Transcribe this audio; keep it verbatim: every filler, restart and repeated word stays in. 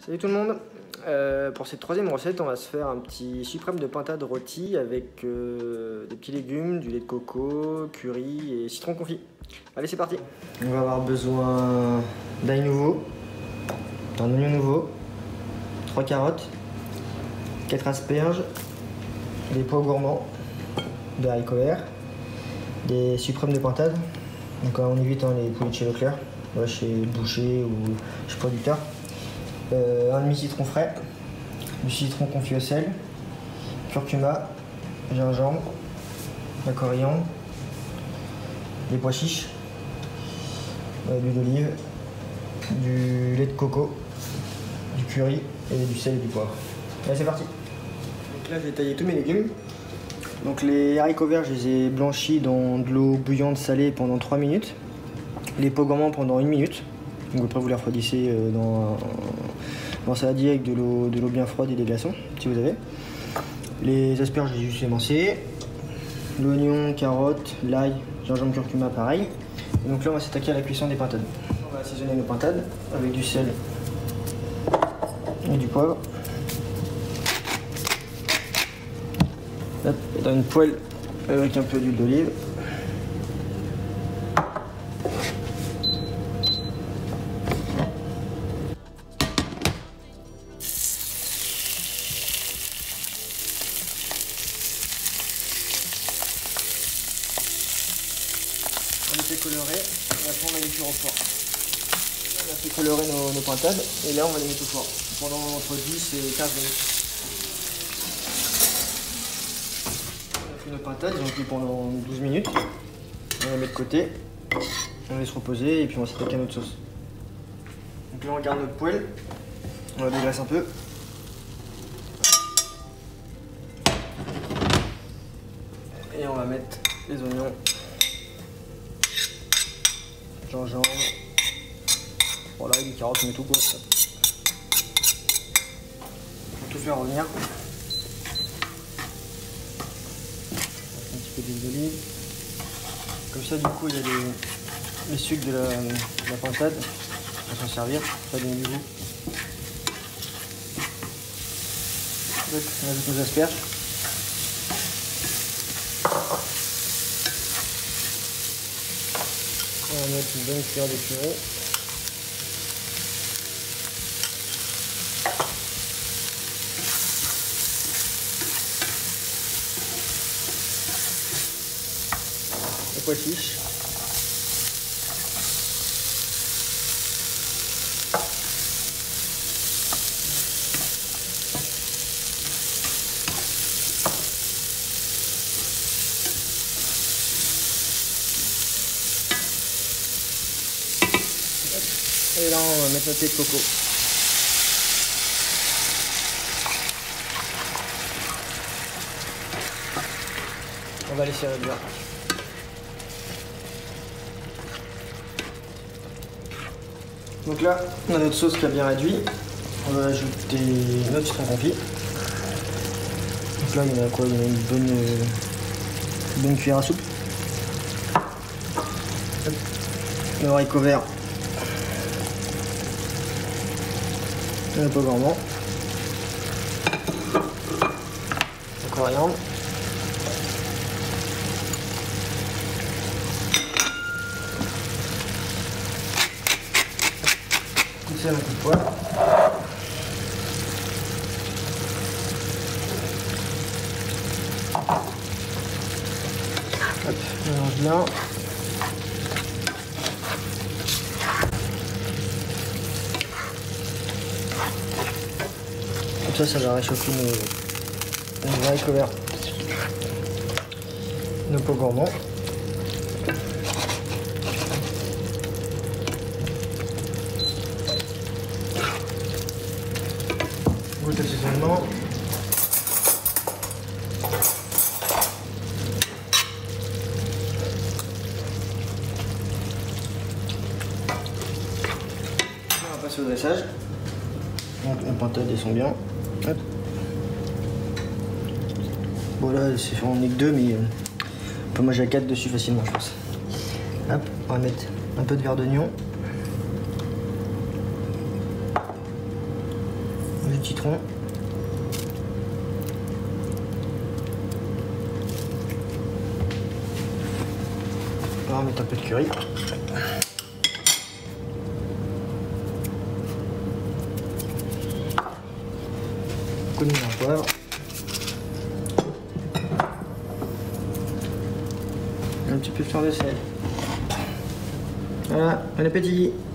Salut tout le monde. Euh, pour cette troisième recette, on va se faire un petit suprême de pintade rôti avec euh, des petits légumes, du lait de coco, curry et citron confit. Allez, c'est parti. On va avoir besoin d'ail nouveau, d'un oignon nouveau, trois carottes, quatre asperges, des pois gourmands, de haricots verts, des suprêmes de pintade. Donc on évite hein, les poules de chez Leclerc, ouais, chez Boucher ou chez Producteur. Euh, un demi-citron frais, du citron confit au sel, curcuma, gingembre, la coriandre, des pois chiches, euh, de l'huile d'olive, du lait de coco, du curry et du sel et du poivre. Allez, c'est parti. Donc là j'ai taillé tous mes légumes. Donc les haricots verts, je les ai blanchis dans de l'eau bouillante salée pendant trois minutes. Les pois gourmands pendant une minute. Donc après vous les refroidissez dans un, dans un saladier avec de l'eau de l'eau bien froide et des glaçons, si vous avez. Les asperges, j'ai juste émincé. L'oignon, carotte, l'ail, gingembre, curcuma, pareil. Et donc là, on va s'attaquer à la cuisson des pintades. On va assaisonner nos pintades avec du sel et du poivre. Hop, dans une poêle avec un peu d'huile d'olive. On les fait colorer et après on va les cuire au four. On a fait colorer nos, nos pintades et là on va les mettre au four pendant entre dix et quinze minutes. On a fait nos pintades, ils ont cuit pendant douze minutes. On les met de côté, on laisse reposer et puis on va s'attaquer à notre sauce. Donc là on garde notre poêle, on la dégraisse un peu. Et on va mettre les oignons. Gingembre, voilà, des carottes, on met tout quoi. On va tout faire revenir. Un petit peu d'huile d'olive. Comme ça, du coup, il y a les, les sucres de la, de la pintade. On va s'en servir, ça donne du goût. Donc, on ajoute nos asperges. On va mettre une bonne cuillère de purée. Les pois chiches. Et là, on va mettre notre lait de coco. On va laisser réduire. Donc là, on a notre sauce qui a bien réduit. On va ajouter notre citron confit. Donc là, il y en a quoi? Il y en a une bonne, euh, une bonne cuillère à soupe. Le haricot vert. Un peu gourmand. La coriandre. Tout ça, un coup de poivre. Hop, on mélange bien. Ça, ça va réchauffer nos, nos haricots verts, nos pois gourmands. Goûte assaisonnement. On va passer au dressage. Donc, on pintade descend bien. Hop. Bon là on est que deux mais euh, on peut manger à quatre dessus facilement je pense. Hop, on va mettre un peu de verre d'oignon. de citron. On va mettre un peu de curry. Un coup de miel en poivre. Un petit peu de fleur de sel. Voilà, bon appétit!